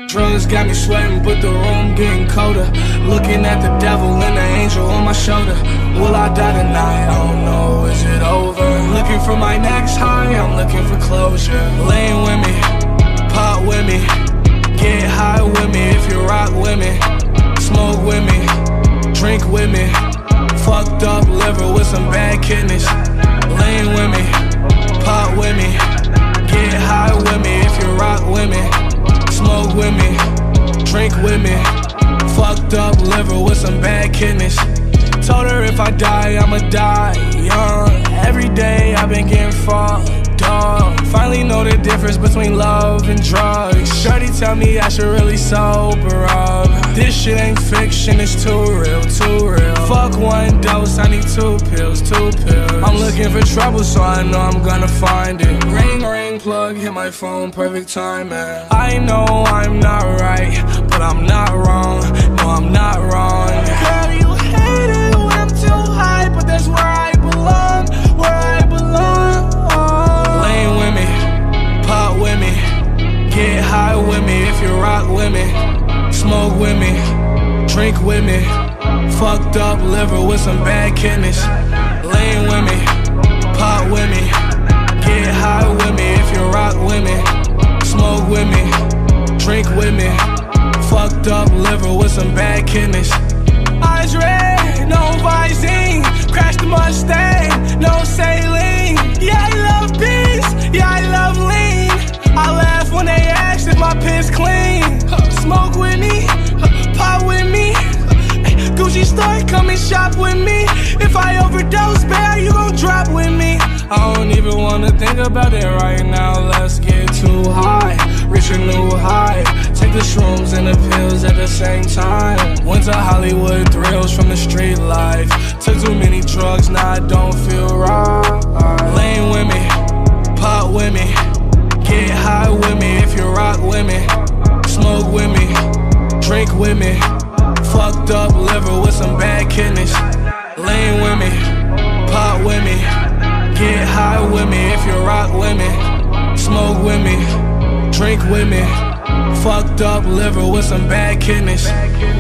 Drugs got me sweating, but the room getting colder. Looking at the devil and the angel on my shoulder. Will I die tonight? I don't know, is it over? Looking for my next high, I'm looking for closure. Lean with me, pop with me, get high with me if you rock with me. Smoke with me, drink with me. Fucked up liver with some bad kidneys. Lean with me, pop with me, get high with me if you rock with me. Smoke with me, drink with me. Fucked up liver with some bad kidneys. Told her if I die, I'ma die young. Every day I've been getting fucked up. Finally know the difference between love and drugs. Shorty tell me I should really sober up. This shit ain't fiction, it's too real, too real. Fuck one dose, I need 2 pills, 2 pills. I'm looking for trouble, so I know I'm gonna find it. Ring, ring, plug, hit my phone, perfect time, man. I know I'm not right, but I'm not wrong. No, I'm not wrong. Girl, you hate it when I'm too high, but that's where I belong, where I belong. Lean with me, pop with me, get high with me if you rock with me. Smoke with me, drink with me. Fucked up liver with some bad kidneys. Lean with me, pop with me, get high with me if you rock with me. Smoke with me, drink with me. Fucked up liver with some bad kidneys. Eyes red, no Visine. Crash the Mustang, no saline. Yeah, I love beans, yeah, I love lean. I laugh when they ask if my piss clean. Smoke with me, pop with me. Gucci store, come and shop with me. If I overdose, babe, you gon' drop with me. I don't even wanna think about it right now. Let's get too high, reach a new high. Take the shrooms and the pills at the same time. Went to Hollywood, thrills from the street life. Took too many drugs, now I don't feel right. Lean with me, pop with me, get high with me if you rock with me. Smoke with me, drink with me. Fucked up liver with some bad kidneys. Lean with me, pop with me, get high with me if you rock with me. Smoke with me, drink with me. Fucked up liver with some bad kidneys.